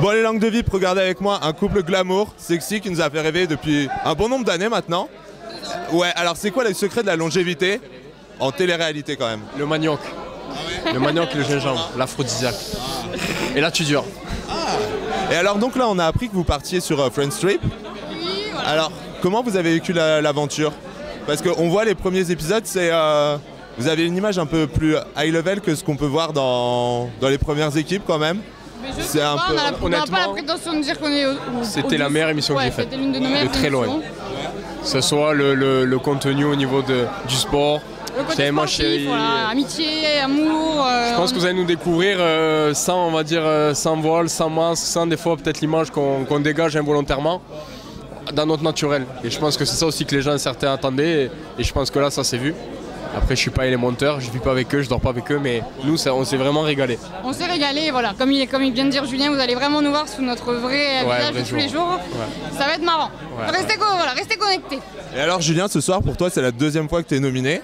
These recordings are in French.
Bon, les langues de VIP, regardez avec moi un couple glamour, sexy, qui nous a fait rêver depuis un bon nombre d'années maintenant. Ouais, alors c'est quoi le secret de la longévité en télé-réalité quand même? Le manioc. Le manioc et le gingembre, l'aphrodisiaque. Et là tu dures. Et alors donc là on a appris que vous partiez sur Friends Trip. Oui, voilà. Alors comment vous avez vécu l'aventure? Parce qu'on voit les premiers épisodes, c'est vous avez une image un peu plus high level que ce qu'on peut voir dans les premières équipes quand même. Mais je C'est sais un pas, peu- on n'a pas la honnêtement, prétention de dire qu'on est C'était la meilleure émission que j'ai faite. C'était l'une de nos meilleures De très loin. émissions. Que ce soit le contenu au niveau du sport. Le côté C'est ma sportif, chérie. voilà, amitié, amour. Je pense que vous allez nous découvrir sans, on va dire, sans voile, sans masque, sans des fois peut-être l'image qu'on dégage involontairement dans notre naturel. Et je pense que c'est ça aussi que les gens certains attendaient. Et je pense que là, ça s'est vu. Après, je suis pas élémentaire, je vis pas avec eux, je dors pas avec eux, mais nous, on s'est vraiment régalé. On s'est régalé, voilà. Comme il vient de dire Julien, vous allez vraiment nous voir sous notre vrai visage vrai de tous les jour. jours. Ça va être marrant. Ouais, Restez connectés. Et alors Julien, ce soir pour toi c'est la deuxième fois que tu es nominé.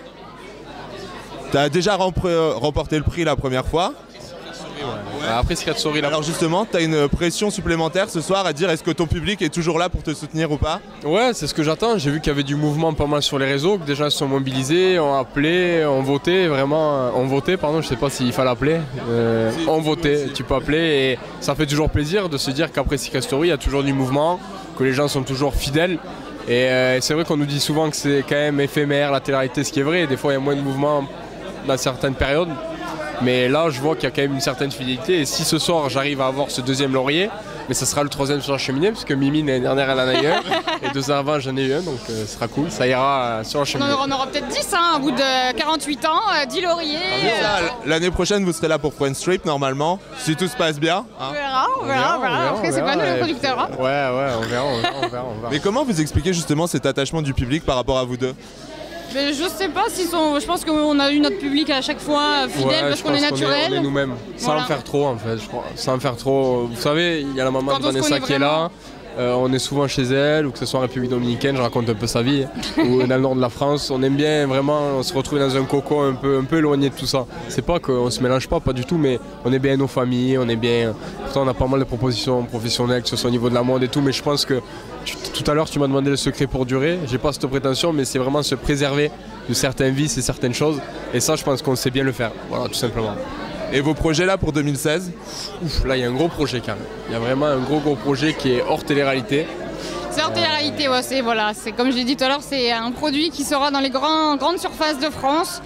Tu as déjà remporté le prix la première fois. Après, Skatsori, là. Alors justement, tu as une pression supplémentaire ce soir à dire est-ce que ton public est toujours là pour te soutenir ou pas? Ouais, c'est ce que j'attends. J'ai vu qu'il y avait du mouvement pas mal sur les réseaux, que des gens se sont mobilisés, ont appelé, ont voté, vraiment, je sais pas s'il fallait appeler. Ont voté, tu peux appeler et ça fait toujours plaisir de se dire qu'après Secret Story, il y a toujours du mouvement, que les gens sont toujours fidèles. Et c'est vrai qu'on nous dit souvent que c'est quand même éphémère la télé-réalité, ce qui est vrai. Des fois, il y a moins de mouvement dans certaines périodes. Mais là, je vois qu'il y a quand même une certaine fidélité. Et si ce soir, j'arrive à avoir ce deuxième laurier, mais ça sera le troisième sur la cheminée, parce que Mimi, l'année dernière, elle en a eu un. Et 2 ans avant, j'en ai eu un, donc ce sera cool. Ça ira sur la cheminée. On aura peut-être 10, au bout de 48 ans, 10 lauriers. L'année prochaine vous serez là pour Friends Trip normalement, si tout se passe bien. Hein. On verra. Après, c'est pas nous les producteurs. Hein. Ouais, on verra. Mais comment vous expliquez justement cet attachement du public par rapport à vous deux? Mais je sais pas s'ils sont. Je pense qu'on a eu notre public à chaque fois fidèle parce qu'on est naturel. On est nous-mêmes, sans en faire trop en fait, je crois. Sans en faire trop. Vous savez, il y a la maman de Vanessa qui est là. On est souvent chez elle, ou que ce soit en République Dominicaine, je raconte un peu sa vie, ou dans le nord de la France. On aime bien vraiment se retrouver dans un cocon un peu éloigné de tout ça. C'est pas qu'on se mélange pas du tout, mais on est bien nos familles, on est bien. Pourtant, on a pas mal de propositions professionnelles, que ce soit au niveau de la mode et tout, mais je pense que tout à l'heure, tu m'as demandé le secret pour durer. J'ai pas cette prétention, mais c'est vraiment se préserver de certains vices et certaines choses. Et ça, je pense qu'on sait bien le faire. Voilà, tout simplement. Et vos projets là pour 2016? Ouf, là il y a un gros projet quand même. Il y a vraiment un gros projet qui est hors télé-réalité. C'est hors télé-réalité, ouais, c'est comme je l'ai dit tout à l'heure, c'est un produit qui sera dans les grandes surfaces de France.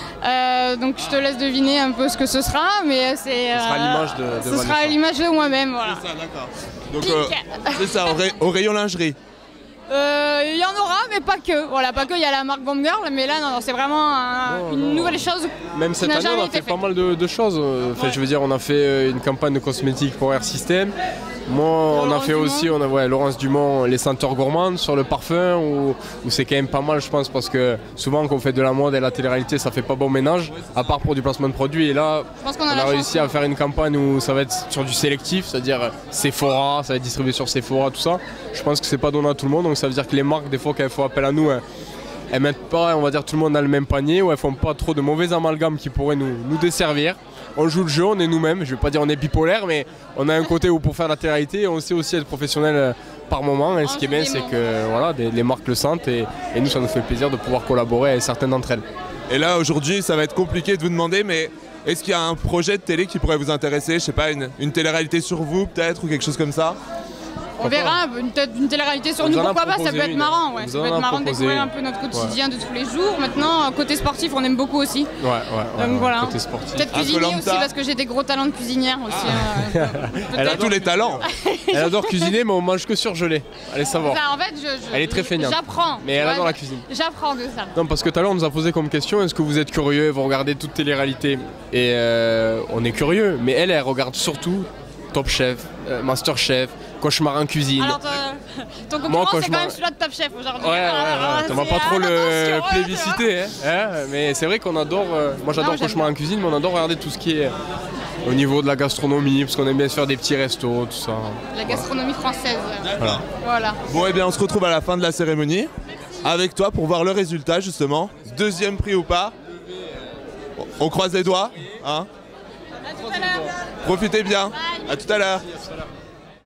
Donc je te laisse deviner un peu ce que ce sera, mais c'est. Ce sera l'image de ce sera l'image de moi-même, voilà. C'est ça, d'accord. Donc c'est ça, au rayon lingerie. Il y en aura, mais pas que. Voilà, pas que. Il y a la marque Bomb Girl, mais là, non, c'est vraiment une nouvelle chose. Même cette année, on a fait pas mal de choses. Enfin, je veux dire, on a fait une campagne de cosmétiques pour Air System. Moi, on a fait aussi, Laurence Dumont, les senteurs gourmandes sur le parfum, où c'est quand même pas mal, je pense, parce que souvent, quand on fait de la mode et la télé-réalité, ça fait pas bon ménage, à part pour du placement de produits. Et là, on a réussi à faire une campagne où ça va être sur du sélectif, c'est-à-dire Sephora, ça va être distribué sur Sephora, tout ça. Je pense que c'est pas donné à tout le monde, donc ça veut dire que les marques, des fois, quand elles font appel à nous, elles mettent pas, on va dire, tout le monde dans le même panier, ou elles font pas trop de mauvais amalgames qui pourraient nous desservir. On joue le jeu, on est nous-mêmes, je vais pas dire on est bipolaire, mais on a un côté où pour faire la télé-réalité, on sait aussi être professionnel par moment. Et ce qui est bien, c'est que voilà, les marques le sentent et nous, ça nous fait plaisir de pouvoir collaborer avec certaines d'entre elles. Et là, aujourd'hui, ça va être compliqué de vous demander, mais est-ce qu'il y a un projet de télé qui pourrait vous intéresser? Je sais pas, une télé-réalité sur vous peut-être, ou quelque chose comme ça? On verra, peut-être une télé-réalité sur nous, pourquoi pas, ça peut être marrant. Ouais. Ça peut être marrant de découvrir un peu notre quotidien de tous les jours. Maintenant, côté sportif, on aime beaucoup aussi. Donc voilà. Côté sportif. Peut-être cuisiner aussi, parce que j'ai des gros talents de cuisinière aussi. Elle a tous les talents. Elle adore cuisiner, mais on mange que surgelé. Allez savoir. En fait, elle est très feignante. J'apprends. Mais elle adore la cuisine. J'apprends de ça. Non, parce que tout à l'heure, on nous a posé comme question, est-ce que vous êtes curieux, vous regardez toutes les réalités? Et on est curieux, mais elle regarde surtout Top Chef, Master Chef, Cauchemar en cuisine. Alors ton concurrent, c'est quand même celui-là de Top Chef aujourd'hui. Ouais, on va pas trop le plébisciter, hein. Mais c'est vrai qu'on adore, moi j'adore Cauchemar en cuisine, mais on adore regarder tout ce qui est au niveau de la gastronomie, parce qu'on aime bien se faire des petits restos, tout ça. La gastronomie française. Voilà. Bon, et bien on se retrouve à la fin de la cérémonie, avec toi pour voir le résultat justement. Deuxième prix ou pas. On croise les doigts, hein. À tout à l'heure. Profitez bien. À tout à l'heure.